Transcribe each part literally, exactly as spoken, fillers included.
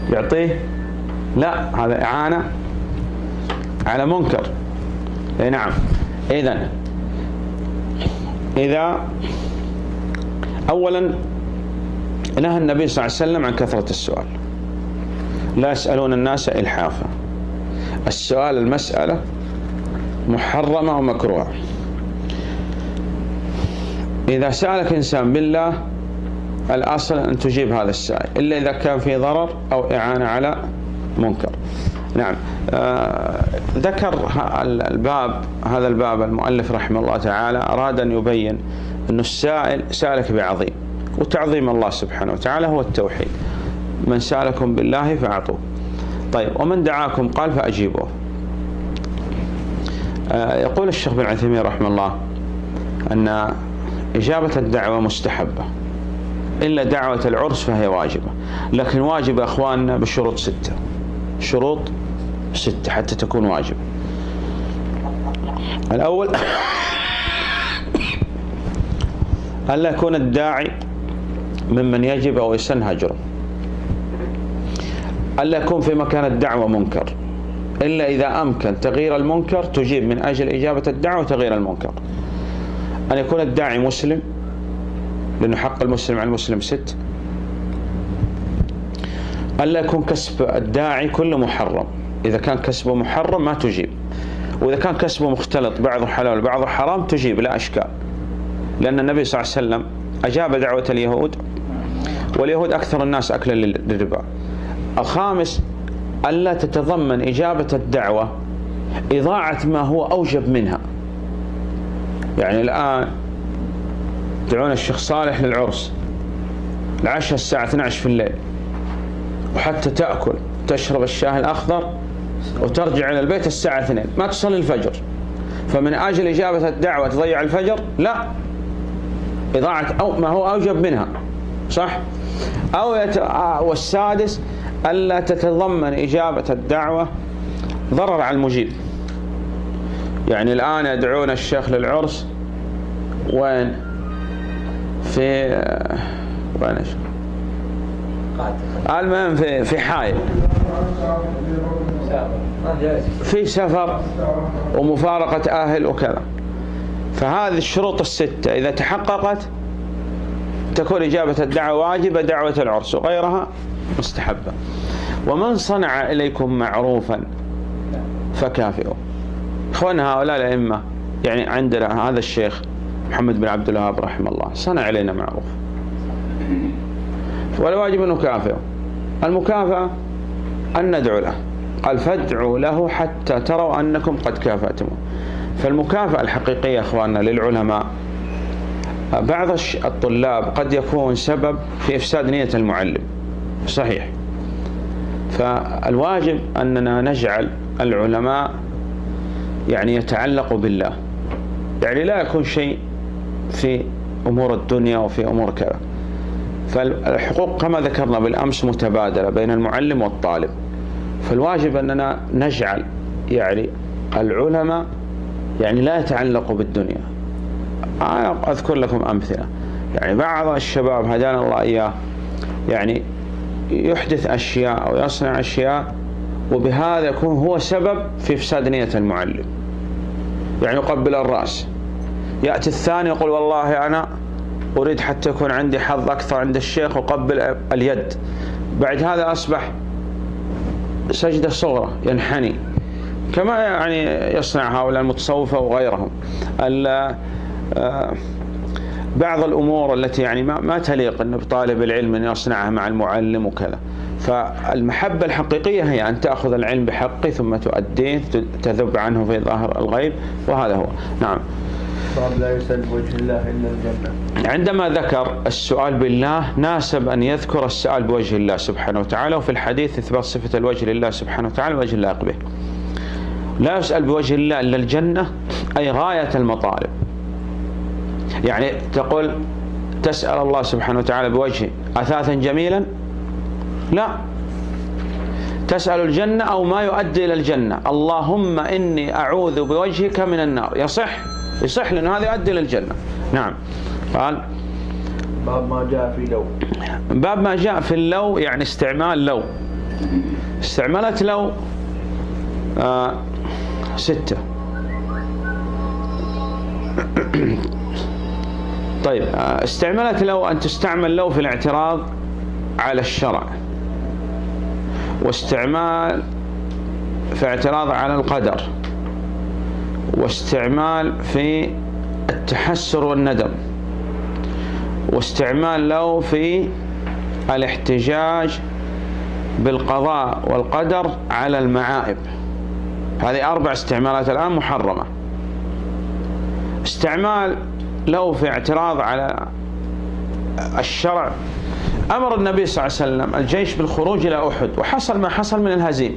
يعطيه؟ لا، هذا إعانة على منكر. اي نعم. إذن إذا أولا نهى النبي صلى الله عليه وسلم عن كثرة السؤال، لا يسألون الناس إلحافا. السؤال المسألة محرمة ومكروهة. إذا سألك إنسان بالله الأصل أن تجيب هذا السائل، إلا إذا كان في ضرر أو إعانة على منكر. نعم. آه ذكر الباب هذا الباب المؤلف رحمه الله تعالى أراد أن يبين أن السائل سألك بعظيم، وتعظيم الله سبحانه وتعالى هو التوحيد. من سألكم بالله فأعطوه. طيب، ومن دعاكم قال فأجيبوه. آه يقول الشيخ بن عثيمين رحمه الله أن إجابة الدعوة مستحبة، إلا دعوة العرس فهي واجبة. لكن واجبة أخواننا بشروط ستة، شروط ستة حتى تكون واجبة. الأول ألا يكون الداعي ممن يجب أو يسن هجره، ألا يكون في مكان الدعوة منكر، إلا إذا أمكن تغيير المنكر تجيب من أجل إجابة الدعوة وتغيير المنكر. أن يكون الداعي مسلم، لأنه حق المسلم على المسلم ست. ألا يكون كسب الداعي كله محرم، إذا كان كسبه محرم ما تجيب، وإذا كان كسبه مختلط بعضه حلال وبعضه حرام تجيب لا إشكال، لأن النبي صلى الله عليه وسلم أجاب دعوة اليهود، واليهود أكثر الناس أكلا للربا. الخامس ألا تتضمن إجابة الدعوة إضاعة ما هو أوجب منها. يعني الآن دعونا الشيخ صالح للعرس، العشاء الساعة اثنتي عشرة في الليل، وحتى تأكل تشرب الشاي الأخضر وترجع إلى البيت الساعة اثنين، ما تصلي الفجر. فمن أجل إجابة الدعوة تضيع الفجر؟ لا، إضاعة أو ما هو أوجب منها، صح؟ أو يت... والسادس ألا تتضمن إجابة الدعوة ضرر على المجيب. يعني الآن يدعون الشيخ للعرس وين؟ في وين ايش؟ المهم في في حائل، في سفر ومفارقة أهل وكذا. فهذه الشروط الستة إذا تحققت تكون إجابة الدعوة واجبة، دعوة العرس، وغيرها مستحبة. ومن صنع إليكم معروفا فكافئوه. إخواننا هؤلاء الأئمة، يعني عندنا هذا الشيخ محمد بن عبد الوهاب رحمه الله صنع إلينا معروف، والواجب أن نكافئه. المكافأة أن ندعو له، قال فادعوا له حتى تروا أنكم قد كافأتموه. فالمكافأة الحقيقية أخواننا للعلماء، بعض الطلاب قد يكون سبب في إفساد نية المعلم، صحيح. فالواجب أننا نجعل العلماء يعني يتعلقوا بالله، يعني لا يكون شيء في أمور الدنيا وفي أمور كذا. فالحقوق كما ذكرنا بالأمس متبادلة بين المعلم والطالب. فالواجب أننا نجعل يعني العلماء يعني لا يتعلقوا بالدنيا. أنا أذكر لكم أمثلة، يعني بعض الشباب هدانا الله إياه يعني يحدث أشياء أو يصنع أشياء، وبهذا يكون هو سبب في إفساد نية المعلم. يعني يقبل الرأس، يأتي الثاني يقول والله أنا أريد حتى يكون عندي حظ أكثر عند الشيخ وقبل اليد. بعد هذا أصبح سجدة صغرى ينحني، كما يعني يصنع هؤلاء المتصوفة وغيرهم. بعض الأمور التي يعني ما, ما تليق أن بطالب العلم أن يصنعها مع المعلم وكذا. فالمحبة الحقيقية هي أن تأخذ العلم بحقه ثم تؤديه، تذب عنه في ظاهر الغيب، وهذا هو. نعم. باب لا يسأل بوجه الله إلا الجنة. عندما ذكر السؤال بالله ناسب أن يذكر السؤال بوجه الله سبحانه وتعالى، وفي الحديث إثبات صفة الوجه لله سبحانه وتعالى وجه اللائق به. لا يسأل بوجه الله إلا الجنة، أي غاية المطالب. يعني تقول تسأل الله سبحانه وتعالى بوجهه أثاثا جميلا؟ لا، تسأل الجنة أو ما يؤدي إلى الجنة. اللهم إني أعوذ بوجهك من النار، يصح يصح لأن هذا يؤدي إلى الجنة. نعم. قال باب ما جاء في لو. باب ما جاء في اللو، يعني استعمال لو. استعملت لو آه ستة. طيب آه استعملت لو أن تستعمل لو في الاعتراض على الشرع، واستعمال في اعتراض على القدر، واستعمال في التحسر والندم، واستعمال لو في الاحتجاج بالقضاء والقدر على المعائب. هذه أربع استعمالات الآن محرمة. استعمال لو في اعتراض على الشرع، أمر النبي صلى الله عليه وسلم الجيش بالخروج إلى أحد، وحصل ما حصل من الهزيمة،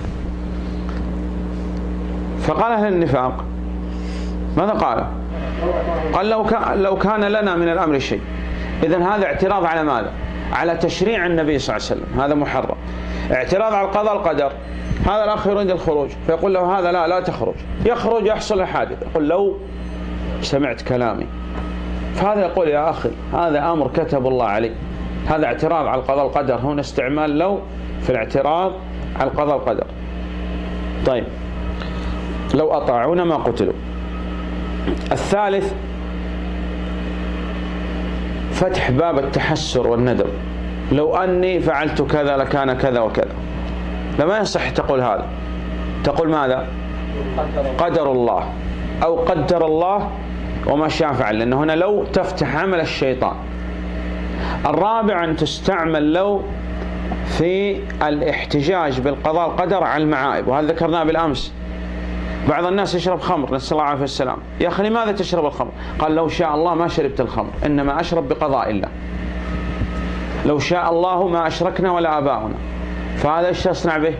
فقال أهل النفاق ماذا قال؟ قال لو كان لو كان لنا من الأمر شيء. إذن هذا اعتراض على ماذا؟ على تشريع النبي صلى الله عليه وسلم، هذا محرم. اعتراض على القضاء القدر، هذا الأخ يريد الخروج فيقول له هذا لا لا تخرج، يخرج يحصل الحادث، يقول لو سمعت كلامي، فهذا يقول يا أخي هذا أمر كتب الله عليه. هذا اعتراض على القضاء القدر، هنا استعمال لو في الاعتراض على القضاء القدر. طيب لو أطاعونا ما قتلوا. الثالث فتح باب التحسر والندم، لو أني فعلت كذا لكان كذا وكذا. لما يصح تقول هذا، تقول ماذا؟ قدر الله أو قدر الله وما شاء فعل، لأن هنا لو تفتح عمل الشيطان. الرابع أن تستعمل لو في الاحتجاج بالقضاء القدر على المعائب، وهذا ذكرناه بالأمس. بعض الناس يشرب خمر، نسأل الله العافية والسلام، يا أخي لماذا تشرب الخمر؟ قال لو شاء الله ما شربت الخمر، إنما أشرب بقضاء الله، لو شاء الله ما أشركنا ولا آباؤنا. فهذا ايش تصنع به؟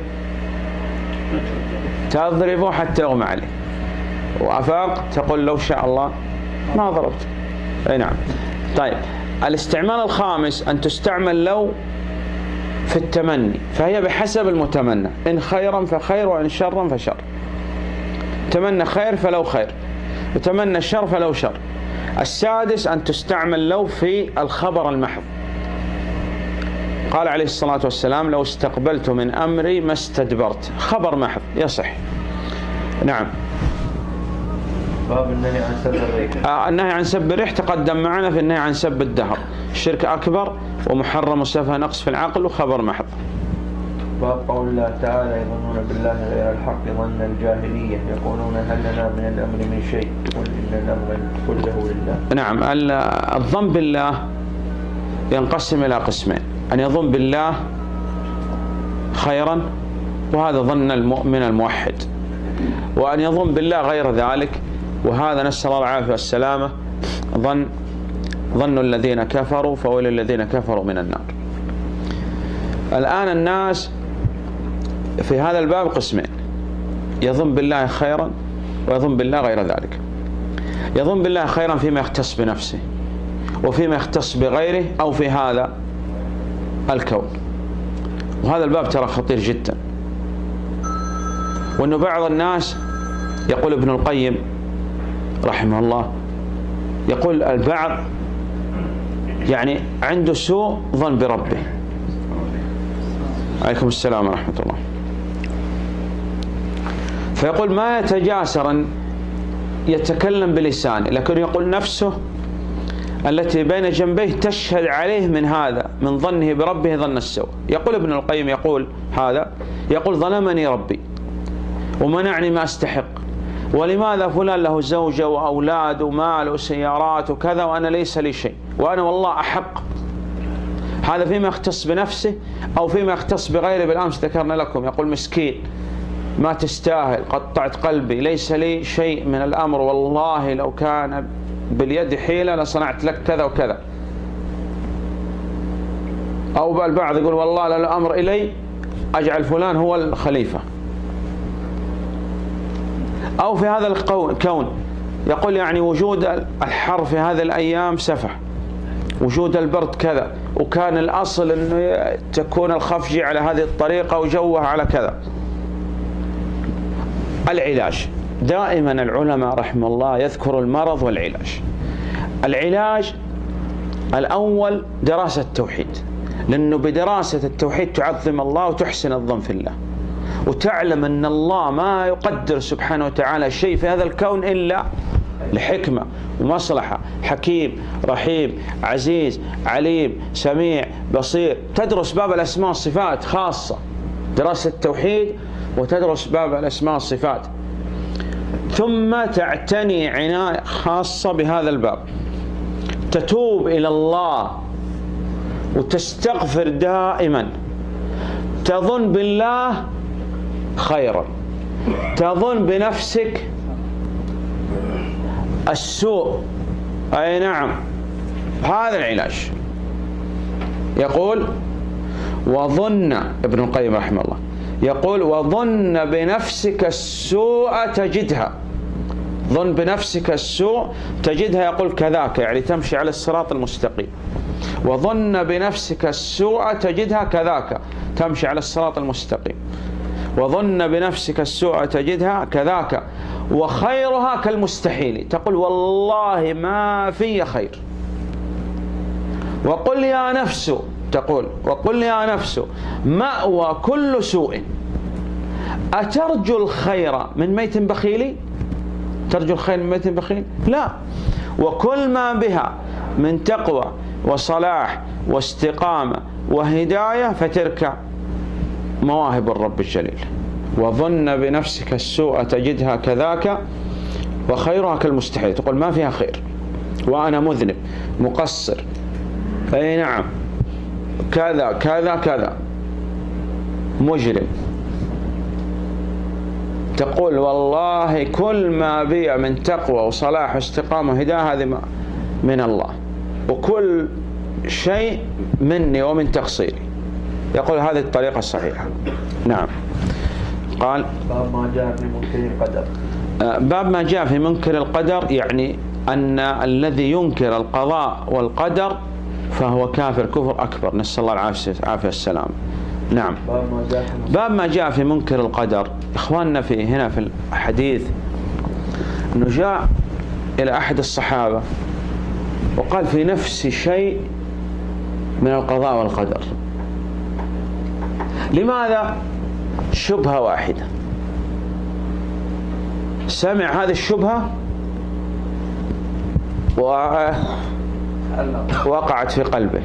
تضربه حتى يغمى عليه، وأفاق تقول لو شاء الله ما ضربت. أي نعم. طيب الاستعمال الخامس أن تستعمل لو في التمني، فهي بحسب المتمنى، إن خيرا فخير وإن شرا فشر. تمنى خير فلو خير، وتمنى شر فلو شر. السادس أن تستعمل لو في الخبر المحض، قال عليه الصلاة والسلام لو استقبلت من أمري ما استدبرت، خبر محض يصح. نعم. باب النهي عن سب الريح. آه النهي عن سب الريح تقدم معنا في النهي عن سب الدهر، شرك أكبر ومحرم وسفه نقص في العقل وخبر محض. باب قول الله تعالى يظنون بالله غير الحق ظن الجاهلية يقولون هل لنا من الأمر من شيء قل إن الأمر كله لله. نعم. الظن بالله ينقسم إلى قسمين، أن يظن بالله خيرا وهذا ظن المؤمن الموحد، وأن يظن بالله غير ذلك، وهذا نسأل الله العافية والسلامة ظن ظن الذين كفروا فويل الذين كفروا من النار. الآن الناس في هذا الباب قسمين، يظن بالله خيرا ويظن بالله غير ذلك. يظن بالله خيرا فيما يختص بنفسه وفيما يختص بغيره أو في هذا الكون، وهذا الباب ترى خطير جدا. وأنه بعض الناس يقول ابن القيم رحمه الله، يقول البعض يعني عنده سوء ظن بربه. عليكم السلام ورحمة الله. فيقول ما يتجاسر أن يتكلم بلسانه، لكن يقول نفسه التي بين جنبيه تشهد عليه من هذا من ظنه بربه ظن السوء. يقول ابن القيم يقول هذا، يقول ظلمني ربي ومنعني ما استحق، ولماذا فلان له زوجة وأولاد ومال وسيارات وكذا وأنا ليس لي شيء وأنا والله أحق. هذا فيما يختص بنفسه أو فيما يختص بغيره. بالأمس ذكرنا لكم يقول مسكين ما تستاهل قطعت قلبي ليس لي شيء من الأمر والله لو كان باليد حيلة لصنعت لك كذا وكذا. أو البعض يقول والله لا الأمر إلي أجعل فلان هو الخليفة. أو في هذا الكون يقول يعني وجود الحر في هذه الأيام سفه، وجود البرد كذا، وكان الأصل أنه تكون الخفجي على هذه الطريقة وجوه على كذا. العلاج دائما العلماء رحمه الله يذكر المرض والعلاج. العلاج الأول دراسة التوحيد، لأنه بدراسة التوحيد تعظم الله وتحسن الظن في الله، وتعلم أن الله ما يقدر سبحانه وتعالى شيء في هذا الكون إلا لحكمة ومصلحة، حكيم رحيم عزيز عليم سميع بصير. تدرس باب الأسماء والصفات خاصة، دراسة التوحيد وتدرس باب الأسماء والصفات، ثم تعتني عناية خاصة بهذا الباب، تتوب إلى الله وتستغفر دائما، تظن بالله خيرا، تظن بنفسك السوء. أي نعم، هذا العلاج. يقول وظن ابن القيم رحمه الله يقول وظن بنفسك السوء تجدها، ظن بنفسك السوء تجدها، يقول كذاك، يعني تمشي على الصراط المستقيم. وظن بنفسك السوء تجدها كذاك، تمشي على الصراط المستقيم. وظن بنفسك السوء تجدها كذاك وخيرها كالمستحيل، تقول والله ما في خير. وقل يا نفس، تقول وقل يا نفس مأوى كل سوء أترجو الخير من ميت بخيل؟ ترجو الخير من ميت بخيل؟ لا. وكل ما بها من تقوى وصلاح واستقامة وهداية فتلك مواهب الرب الجليل. وظن بنفسك السوء تجدها كذاك وخيرها كالمستحيل، تقول ما فيها خير وأنا مذنب مقصر، أي نعم كذا كذا كذا مجرم، تقول والله كل ما بي من تقوى وصلاح واستقامة وهداية هذه من الله، وكل شيء مني ومن تقصيري. يقول هذه الطريقة الصحيحة. نعم. قال باب ما جاء في منكر القدر. باب ما جاء في منكر القدر، يعني أن الذي ينكر القضاء والقدر فهو كافر كفر أكبر، نسأل الله العافية والسلام. نعم. باب ما جاء في باب ما جاء في منكر القدر. إخواننا في هنا في الحديث أنه جاء إلى أحد الصحابة وقال في نفسي شيء من القضاء والقدر. لماذا؟ شبهة واحدة، سمع هذه الشبهة ووقعت في قلبه،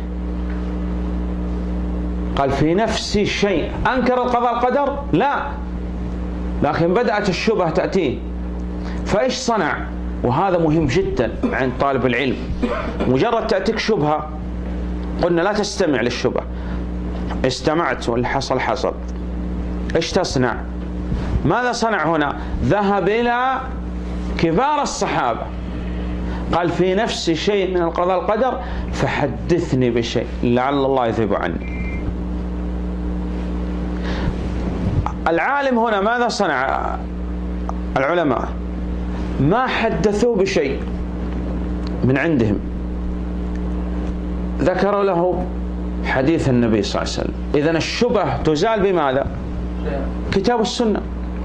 قال في نفسي شيء. أنكر القضاء والقدر؟ لا، لكن بدأت الشبهة تأتيه، فإيش صنع؟ وهذا مهم جدا عند طالب العلم. مجرد تأتيك شبهة قلنا لا تستمع للشبهة، استمعت واللي حصل حصل، ايش تصنع؟ ماذا صنع هنا؟ ذهب إلى كبار الصحابة قال في نفسي شيء من القضاء والقدر فحدثني بشيء لعل الله يذهب عني. العالم هنا ماذا صنع؟ العلماء ما حدثوه بشيء من عندهم، ذكروا له حديث النبي صلى الله عليه وسلم. إذن الشبه تزال بماذا؟ كتاب السنة.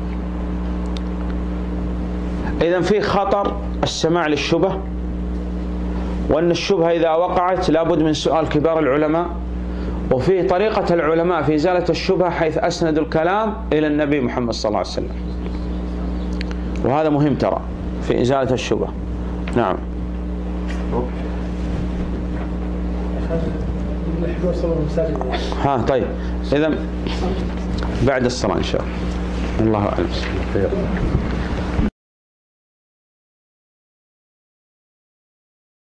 إذن في خطر السماع للشبه، وأن الشبهة إذا وقعت لابد من سؤال كبار العلماء، وفي طريقة العلماء في إزالة الشبهة حيث أسندوا الكلام إلى النبي محمد صلى الله عليه وسلم، وهذا مهم ترى في إزالة الشبهة. نعم. ها طيب، إذن بعد الصلاة إن شاء الله. الله أعلم.